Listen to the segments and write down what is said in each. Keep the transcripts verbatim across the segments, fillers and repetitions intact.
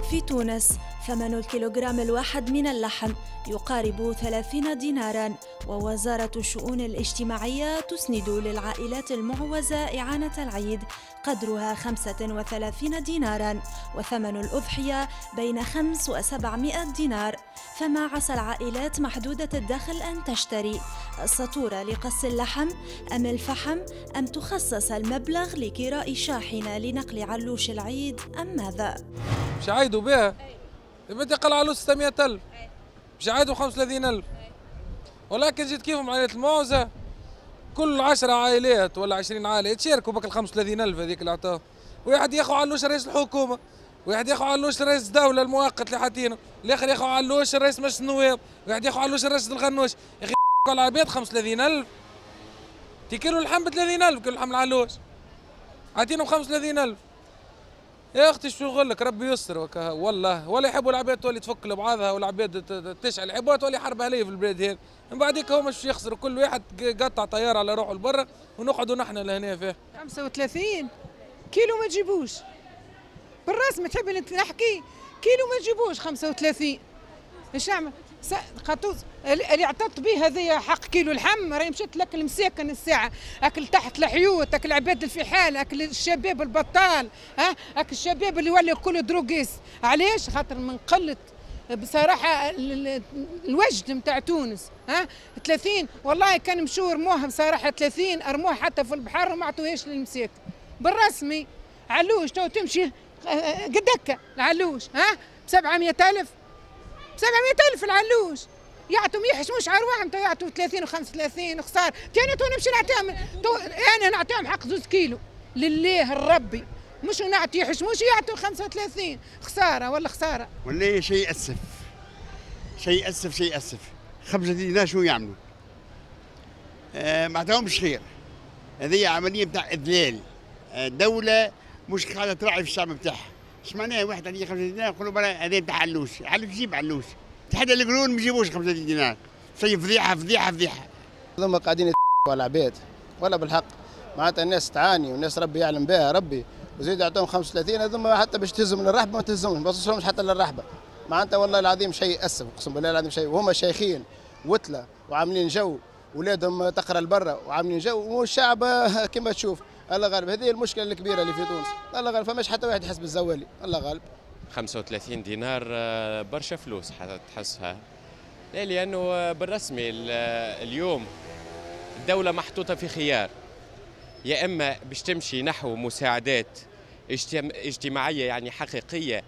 في تونس ثمن الكيلوغرام الواحد من اللحم يقارب ثلاثين ديناراً، ووزارة الشؤون الاجتماعية تسند للعائلات المعوزة إعانة العيد قدرها خمسة وثلاثين ديناراً، وثمن الأضحية بين خمس وسبعمائة دينار. فما عسى العائلات محدودة الدخل أن تشتري السطورة لقص اللحم أم الفحم، أم تخصص المبلغ لكراء شاحنة لنقل علوش العيد، أم ماذا؟ مش عايدوا بها بدي قل على ستمائة ألف، مش عايدوا خمسة وثلاثين ألف، ولكن جيت كيفهم عائلة المعوزة كل عشرة عائلات ولا عشرين عائلة يتشاركوا بك ال خمسة وثلاثين ألف هذيك اللي عطاهم. واحد ياخذ علوش رئيس الحكومة، واحد ياخذ علوش رئيس الدولة المؤقت اللي حاطينه، الاخر ياخذ علوش رئيس مجلس النواب، واحد ياخذ علوش رئيس الغنوش. يا اخي على العباد خمسة وثلاثين ألف، تي كيلو اللحم ب ثلاثين ألف، كيلو اللحم العلوش عاطينهم خمسة وثلاثين ألف. يا اختي شو نقول لك، ربي يستر وكها والله. ولا يحبوا العباد تولي تفك لبعضها والعباد تشعل، يحبوها تولي حرب اهليه في البلاد هذه. من بعديك هما شو يخسروا، كل واحد قطع طياره على روحه لبرا ونقعدوا نحن لهنا فيه. خمسة وثلاثين كيلو ما تجيبوش بالرسم، تحب نحكي كيلو ما تجيبوش خمسة وثلاثين. ايش نعمل؟ خطوط اللي اعترضت به هذه حق كيلو اللحم، راهي مشيت لك مساكن الساعه، اكل تحت الحيوط، اكل عباد الفحال، اكل الشباب البطال، ها اكل الشباب اللي ولا كل دروغيس. علاش؟ خاطر من قله بصراحه الوجد نتاع تونس. ها ثلاثين والله كان مشوا رموها بصراحه، ثلاثين ارموها حتى في البحر وما عطوهاش للمساكن بالرسمي. علوش تو تمشي قد هكا العلوش، ها ب سبعمائة ألف، سبعمائة ألف العلوش يعطوا ما يحشموش عروحهم، تو يعطوا ثلاثين وخمسة وثلاثين خساره. انا تو نمشي نعطيهم، انا نعطيهم حق زوز كيلو لله الربي، مش نعطي يحشموش يعطوا خمسة وثلاثين خساره ولا خساره. والله شيء يأسف، شيء يأسف، شيء يأسف. خمسة دينار شو يعملوا؟ آه ما عطاهمش خير. هذه عمليه بتاع اذلال. الدوله مش قاعده تراعي في الشعب بتاعها. ايش معناها واحد عليه خمسة دينار يقولوا برا هذا بتاع علوش، علوش يجيب علوش. حتى القرون ما يجيبوش خمسة دينار. شيء فضيحه فضيحه فضيحه. ثم قاعدين يتحكوا على العباد ولا بالحق، معناتها الناس تعاني والناس ربي يعلم بها ربي، وزيد يعطوهم خمسة وثلاثين هذوما حتى باش تهزهم للرحبه ما تهزهمش، ما توصلهمش حتى للرحبه. معناتها والله العظيم شيء يأسف، اقسم بالله العظيم شيء. وهم شيخين وتله وعاملين جو، ولادهم تقرا لبرا وعاملين جو، والشعب كما تشوف. الله غالب، هذه المشكله الكبيره اللي في تونس. الله غالب فماش حتى واحد يحس بالزوالي. الله غالب. خمسة وثلاثين دينار برشا فلوس تحسها، لا لانه بالرسمي اليوم الدوله محطوطه في خيار، يا اما باش تمشي نحو مساعدات اجتماعيه يعني حقيقيه،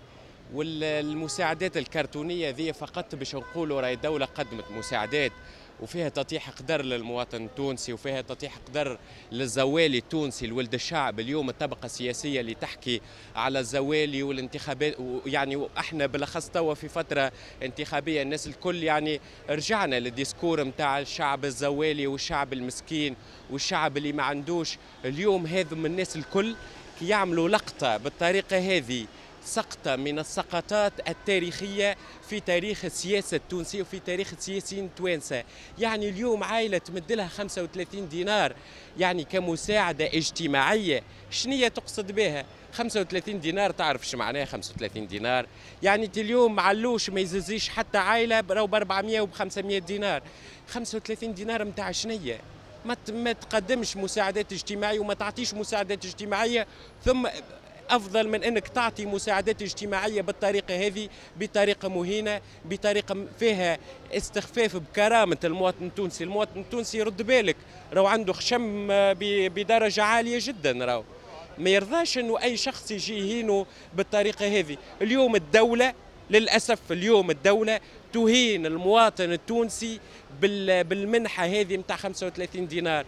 والمساعدات الكرتونيه ذي فقط باش نقولوا راهي الدوله قدمت مساعدات وفيها تطيح قدر للمواطن التونسي، وفيها تطيح قدر للزوالي التونسي لولد الشعب. اليوم الطبقه السياسيه اللي تحكي على الزوالي والانتخابات، يعني احنا بالاخص توا في فتره انتخابيه، الناس الكل يعني رجعنا للديسكور نتاع الشعب الزوالي والشعب المسكين والشعب اللي ما عندوش. اليوم هذم الناس الكل يعملوا لقطه بالطريقه هذه، سقطة من السقطات التاريخية في تاريخ السياسة التونسية وفي تاريخ السياسيين التوانسة. يعني اليوم عائلة تمد لها خمسة وثلاثين دينار يعني كمساعدة اجتماعية، شنية تقصد بها؟ خمسة وثلاثين دينار تعرف شو معناها خمسة وثلاثين دينار؟ يعني اليوم معلوش ما يززيش حتى عائلة راهو ب أربعمائة وب خمسمائة دينار. خمسة وثلاثين دينار متاع شنية؟ ما تقدمش مساعدات اجتماعية وما تعطيش مساعدات اجتماعية، ثم أفضل من أنك تعطي مساعدات اجتماعية بالطريقة هذه، بطريقة مهينة، بطريقة فيها استخفاف بكرامة المواطن التونسي. المواطن التونسي يرد بالك راهو عنده خشم بدرجة عالية جدا، راهو ما يرضاش أنه أي شخص يجي يهينه بالطريقة هذه. اليوم الدولة للأسف، اليوم الدولة تهين المواطن التونسي بالمنحة هذه متاع خمسة وثلاثين دينار.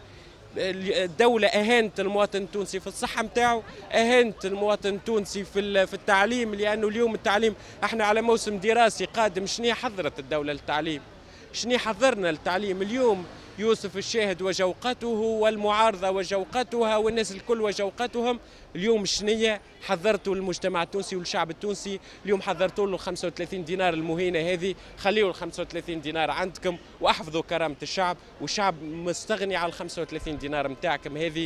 الدولة أهانت المواطن التونسي في الصحة نتاعو، أهانت المواطن التونسي في في التعليم، لأنه اليوم التعليم احنا على موسم دراسي قادم. شنو حضرت الدولة للتعليم؟ شنو حضرنا للتعليم؟ اليوم يوسف الشاهد وجوقته والمعارضة وجوقتها والناس الكل وجوقتهم. اليوم شنية حضرتوا للمجتمع التونسي والشعب التونسي؟ اليوم حضرتوا له خمسة وثلاثين دينار المهينة هذه. خليوا ال خمسة وثلاثين دينار عندكم واحفظوا كرامة الشعب، والشعب مستغني على ال خمسة وثلاثين دينار نتاعكم هذه.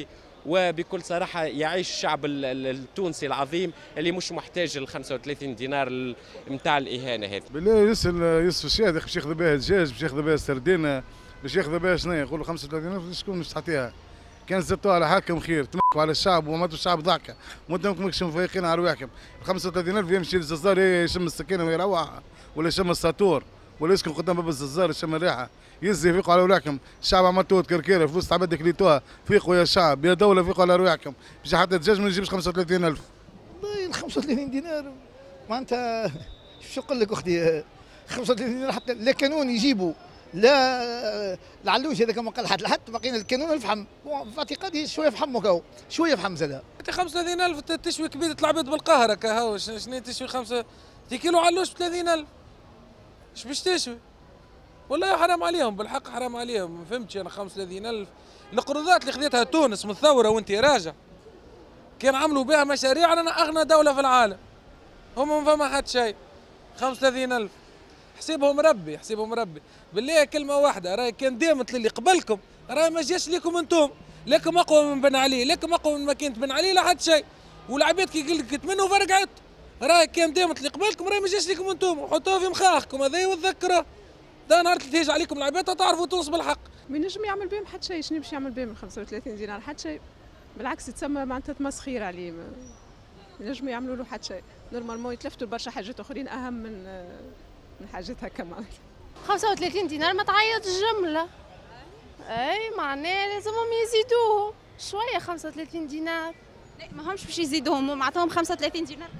وبكل صراحه يعيش الشعب التونسي العظيم اللي مش محتاج ال خمسة وثلاثين دينار نتاع الاهانه هذه. بالله يسال يوسف الشادي باش ياخذ بها الدجاج، باش ياخذ بها السردينه، باش ياخذ بها شنو يقولوا خمسة وثلاثين ألف شكون مش تعطيها؟ كان زدتوا على حاكم خير، تمكوا على الشعب وماتوا الشعب ضحكه، وانتم ماكش مفيقين على رواحكم. خمسة وثلاثين ألف يمشي للززار يشم السكينه ويروح، ولا يشم الساطور، ولا يسكن قدام باب الززار يشم الريحه، يزي فيقوا على رواحكم، الشعب عملتوه تكركيره، فلوس تعبد كليتوها، فيقوا يا شعب يا دوله فيقوا على رواحكم، باش حتى الدجاج ما يجيبش خمسة وثلاثين ألف. والله ال خمسة وثلاثين دينار معناتها شو نقول لك اختي، خمسة وثلاثين دينار حتى لا كانون يجيبوا لا العلوش هذا كما قال حتى حتى بقينا الكانون الفحم، في اعتقادي شويه فحم وكاو شويه فحم زاد. انت خمسة وثلاثين ألف تشوي كبيده العباد بالقاهره كهو شنو تشوي خمسة كيلو علوش ب ثلاثين ألف، ايش باش تشوي؟ والله حرام عليهم بالحق حرام عليهم، ما فهمتش انا خمسة وثلاثين ألف القروضات اللي خذيتها تونس من الثوره وانت راجع كان عملوا بها مشاريع انا اغنى دوله في العالم، هم ما فما حد شيء. خمسة وثلاثين ألف حسيبهم ربي حسيبهم ربي بالله كلمه واحده، راهي كان دامت اللي قبلكم راهي ما جاش ليكم انتم، لكم اقوى من بن علي، لكم اقوى من ماكينه بن علي لا حد شيء، والعباد كي قلت منه فرقعت، راهي كان دامت اللي قبلكم راهي ما جاش ليكم انتم، وحطوها في مخاخكم هذايا وتذكروه، دا نهار اللي تيجي عليكم العباد تعرفوا تونس بالحق. ما ينجم يعمل بهم حتى شيء، شنو باش يعمل بهم خمسة وثلاثين دينار حتى شيء، بالعكس تسمى معناتها تمسخير عليه، ما ينجموا يعملوا له حتى شيء، نورمالمون يتلفتوا برشا حاجات اخرين اهم من من حاجات هكا معناتها. خمسة وثلاثين دينار ما تعيط الجمله، اي معناه لازمهم يزيدوه شويه خمسة وثلاثين دينار. لا ما همش باش يزيدوهم، معناتهم خمسة وثلاثين دينار.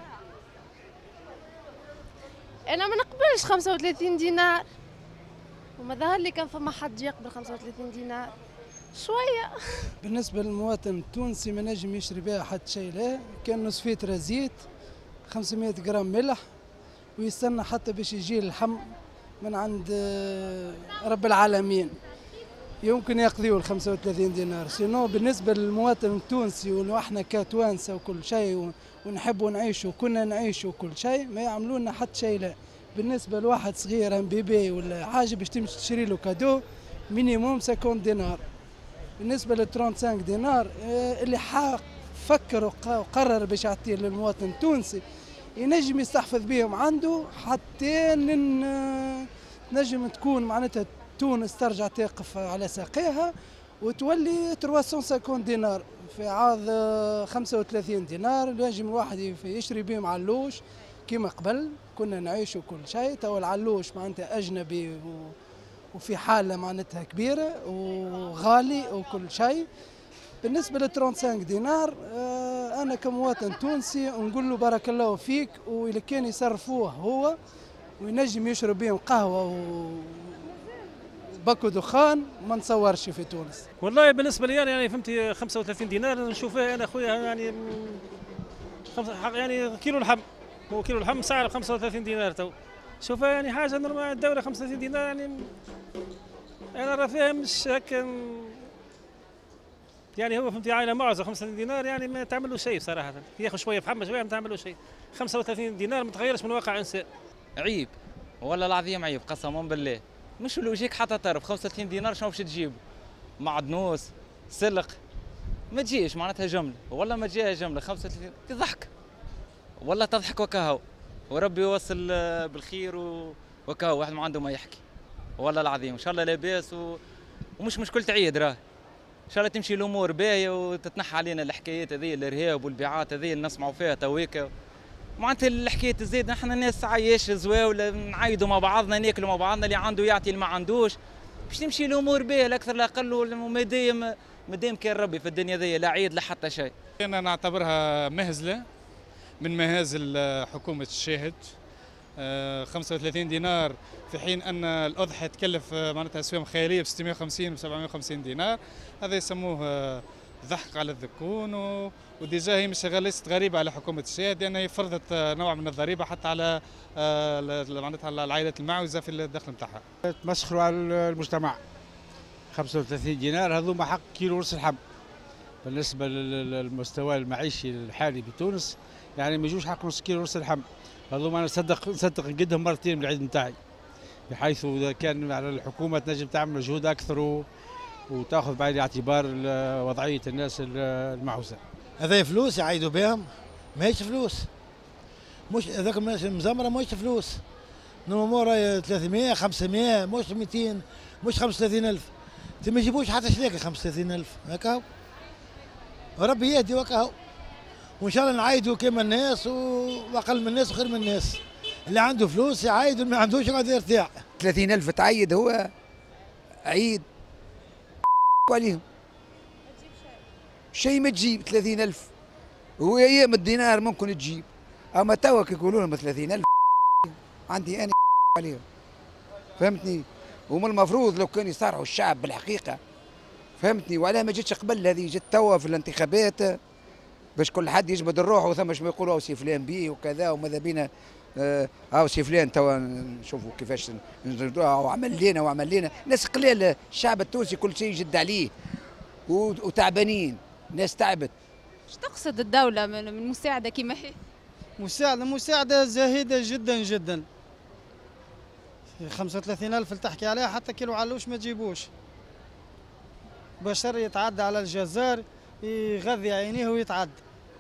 انا ما نقبلش خمسة وثلاثين دينار، وما ظهر لي كان فما حد يقبل خمسة وثلاثين دينار شويه. بالنسبه للمواطن التونسي ما نجم يشري بها حتى شيء، لا كان نص فيتره زيت خمسمائة غرام ملح، ويستنى حتى باش يجي اللحم من عند رب العالمين، يمكن يقضيوا ال خمسة وثلاثين دينار. سينو بالنسبه للمواطن التونسي ونحن كتوانسه وكل شيء ونحبوا نعيشوا كنا نعيشوا كل شيء، ما يعملوا لنا حتى شيء. لا بالنسبه لواحد صغير ام بيبي ولا حاجه باش تمشي تشري له كادو مينيموم خمسين دينار. بالنسبه ل خمسة وثلاثين دينار اللي حق فكر وقرر باش يعطيه للمواطن التونسي ينجم يستحفظ بهم عنده حتى نجم تكون معناتها تونس ترجع تقف على ساقيها وتولي ثلاثمائة وخمسين دينار في عوض خمسة وثلاثين دينار اللي ينجم الواحد يشري بهم علوش كما قبل كنا نعيش وكل شيء. تو العلوش معناتها اجنبي وفي حاله معناتها كبيره وغالي وكل شيء. بالنسبه ل خمسة وثلاثين دينار انا كمواطن تونسي نقول له بارك الله فيك، واذا كان يصرفوه هو وينجم يشرب بهم قهوه وباكو دخان ما نصورش في تونس. والله بالنسبه لي انا يعني فهمتي خمسة وثلاثين دينار نشوفها انا خويا يعني يعني كيلو لحم، هو كيلو لحم سعره خمسة وثلاثين دينار تو، شوفها يعني حاجه نورمال. الدوله خمسة وثلاثين دينار يعني انا راه فيها مش هكا يعني، هو فهمتي عائله معزه خمسة وثلاثين دينار يعني ما تعمل له شيء صراحه، ياخذ شويه فحمه شويه ما تعمل له شيء. خمسة وثلاثين دينار ما تغيرش من واقع انسان. عيب والله العظيم عيب قسما بالله، مش لو يجيك حتى طرف خمسة وثلاثين دينار شنو باش تجيب؟ معدنوس سلق ما تجيش معناتها جمله، والله ما تجيها جمله خمسة وثلاثين تضحك والله تضحك وكهو، وربي يوصل بالخير وكهو واحد ما عنده ما يحكي والله العظيم. ان شاء الله لاباس و... ومش مشكلة عيد راه ان شاء الله تمشي الامور باهيه وتتنحى علينا الحكايات هذه الارهاب والبيعات هذه اللي نسمعوا فيها تويكا. معناتها الحكايه تزيد، نحن الناس عايش زواوله نعايدوا مع بعضنا ناكلوا مع بعضنا، اللي عنده يعطي اللي ما عندوش باش تمشي الامور باهيه الاكثر لا اقل، وما دايم ما دايم كان ربي في الدنيا ذي لا عيد لا حتى شيء. انا نعتبرها مهزله من مهازل حكومه الشاهد. خمسة وثلاثين دينار في حين ان الاضحيه تكلف معناتها اسواق خياليه ب ستمائة وخمسين و سبعمائة وخمسين دينار، هذا يسموه ضحك على الذكون. وديجا هي مش ليست غريبه على حكومه الشاهد لان هي فرضت نوع من الضريبه حتى على معناتها العائلات المعوزه في الدخل نتاعها. تمسخروا على المجتمع. خمسة وثلاثين دينار هذوما حق كيلو ونص لحم بالنسبه للمستوى المعيشي الحالي بتونس، يعني ما يجوش حق نص كيلو ونص لحم. هذوما انا نصدق نصدق نقدهم مرتين بالعيد نتاعي، بحيث اذا كان على الحكومه تنجم تعمل مجهود اكثر وتاخذ بعين الاعتبار وضعيه الناس المعوزه. هذا فلوس يعيدوا بهم، ماهيش فلوس. مش هذاك المزمره ماهيش فلوس. نورمال ثلاثمائة خمسمائة مش مئتين مش خمسة وثلاثين ألف. ما يجيبوش حتى شريكه خمسة وثلاثين ألف هكا هو. ربي يهدي وكا هو. وان شاء الله نعايدوا كما الناس واقل من الناس وخير من الناس. اللي عنده فلوس يعايد واللي ما عندوش يقعد يرتاح. ثلاثين ألف تعيد هو عيد عليهم. شيء ما تجيب ثلاثين ألف. هو ايام الدينار ممكن تجيب. اما توا كي يقولوا لهم ثلاثين ألف عندي انا عليهم. فهمتني؟ ومن المفروض لو كان يصارعوا الشعب بالحقيقه. فهمتني؟ وعلاه ما جتش قبل هذه جت توا في الانتخابات باش كل حد يجبد الروح وثم شنو يقولوا او سي فلان بيه وكذا وماذا بينا اه او سي فلان توا نشوفوا كيفاش وعمل لنا وعمل لنا. ناس قليل الشعب التونسي كل شيء يجد عليه وتعبانين، ناس تعبت. ايش تقصد الدولة من مساعدة كيما هي؟ مساعدة مساعدة زاهدة جدا جدا. خمسة وثلاثين ألف اللي تحكي عليها حتى كيلو علوش ما تجيبوش. بشر يتعدى على الجزار يغذي عينيه ويتعدى.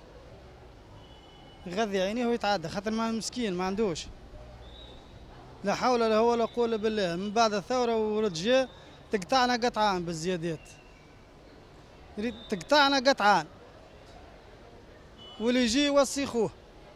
يغذي عينيه ويتعدى خاطر ما مسكين ما عندوش. لا حول ولا قوة ولا قوة بالله. من بعد الثورة ورد جا تقطعنا قطعان بالزيادات. تقطعنا قطعان. واللي يجي يوصي خوه.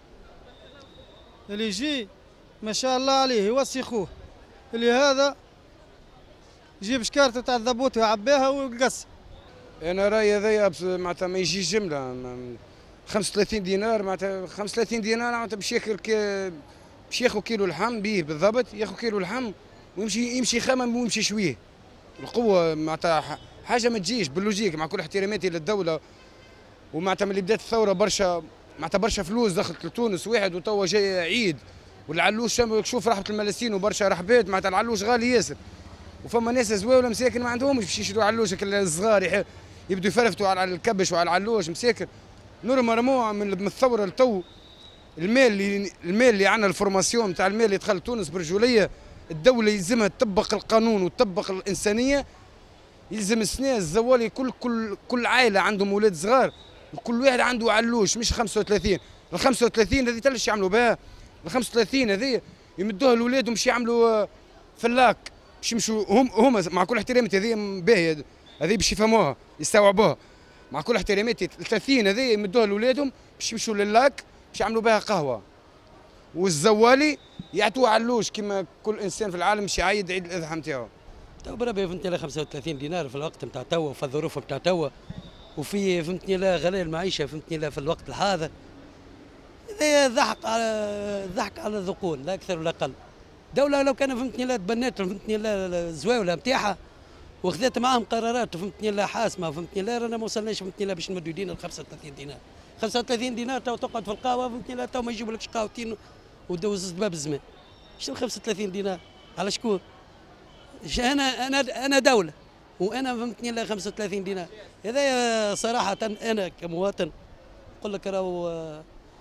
اللي يجي ما شاء الله عليه يوصي خوه. اللي هذا يجيب شكارته تاع الضبوط ويعبيها ويقص. انا رايي هذايا معناتها ما يجيش جمله خمسة وثلاثين دينار معناتها خمسة وثلاثين دينار معناتها باش ياكل باش ياخذ كيلو لحم بيه بالضبط ياخذ كيلو لحم ويمشي يمشي يخمم ويمشي شويه. القوه معناتها حاجه ما تجيش باللوجيك مع كل احتراماتي للدوله ومعناتها ملي بدات الثوره برشا معناتها برشا فلوس دخلت لتونس واحد وتوا جاي عيد والعلوش شوف رحبه الملاسين وبرشا رحبات معناتها العلوش غالي ياسر. وفما ناس زواوله مساكن ما عندهمش باش يشروا علوش الصغار يبدوا يفرفتوا على الكبش وعلى العلوش مساكن. نورمالمون من الثوره لتو المال اللي المال اللي عندنا الفورماسيون نتاع المال اللي دخل تونس برجوليه الدوله يلزمها تطبق القانون وتطبق الانسانيه. يلزم السنه الزوالي كل كل كل عائله عندهم اولاد صغار وكل واحد عنده علوش مش خمسة وثلاثين. ال خمسة وثلاثين هذه تلش يعملوا بها ال خمسة وثلاثين هذه يمدوها لاولادهم باش يعملوا فلاك باش يمشوا هم هما مع كل احتراماتي هذه باهيه هذه باش يفهموها يستوعبوها مع كل احتراماتي ثلاثين هذه يمدوها لاولادهم باش يمشوا للاك باش يعملوا بها قهوه. والزوالي يعطوه علوش كما كل انسان في العالم باش يعيد عيد الاضحى نتاعو. تو بربي فهمتني لا خمسة وثلاثين دينار في الوقت نتاع توا وفي الظروف نتاع توا وفي فهمتني لا غلاء المعيشه فهمتني لا في الوقت الحاضر. هذا ضحك على ضحك على الذقون لا اكثر ولا اقل. دولة لو كان فهمتني لا تبنات فهمتني لا الزواوله نتاعها وخذت معاهم قرارات فهمتني لا حاسمه فهمتني لا رانا ما وصلناش فهمتني لا باش نمدوا يدينا ال خمسة وثلاثين دينار. خمسة وثلاثين دينار تو تقعد في القهوه فهمتني لا تو ما يجيبولكش قهوتين ودوز باب الزمان. شنو خمسة وثلاثين دينار؟ على شكون؟ انا انا انا دوله وانا فهمتني لا خمسة وثلاثين دينار. هذا صراحه انا كمواطن نقول لك راهو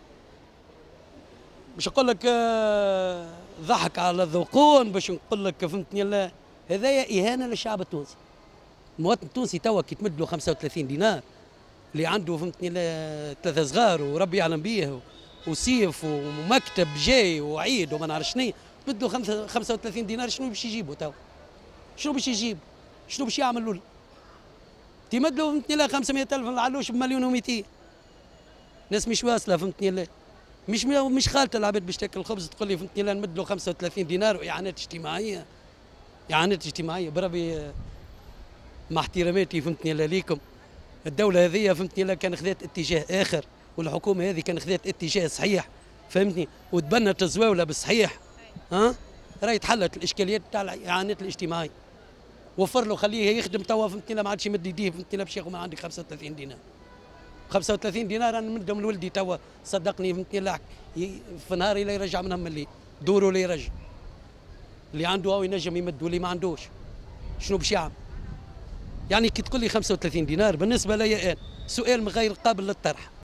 مش نقول لك ضحك على الذقون باش نقول لك فهمتني لا هذايا اهانه للشعب التونسي. المواطن التونسي توا كي تمد له خمسة وثلاثين دينار اللي عنده فهمتني لا ثلاثه صغار وربي يعلم بيه وسيف ومكتب جاي وعيد وما نعرف شنو تمد له خمسة وثلاثين دينار شنو باش يجيبوا توا؟ شنو باش يجيب؟ شنو باش يعمل له؟ تمد له فهمتني لا خمسمائة ألف العلوش بمليون ومئتين. ناس مش واصله فهمتني لا مش مش خالته العباد باش تاكل الخبز تقول لي فهمتني لا نمد له خمسة وثلاثين دينار واعانات اجتماعيه اعانات اجتماعيه بربي مع احتراماتي فهمتني لا ليكم. الدوله هذه فهمتني لا كان خذات اتجاه اخر والحكومه هذه كان خذات اتجاه صحيح فهمتني وتبنت الزواوله بالصحيح ها راهي تحلت الاشكاليات تاع الاعانات الاجتماعيه. وفر له خليه يخدم توا فهمتني لا ما عادش يمد يديه فهمتني لا باش ياخذ من عندك خمسة وثلاثين دينار. خمسة وثلاثين دينار انا نمدهم لولدي توا صدقني فهمتني لا في نهار لا يرجع منهم اللي دوره لا يرجع. اللي عنده او ينجم يمد واللي ما عندوش شنو باش يعمل؟ يعني كي تقول لي خمسة وثلاثين دينار بالنسبه لي انا سؤال غير قابل للطرح.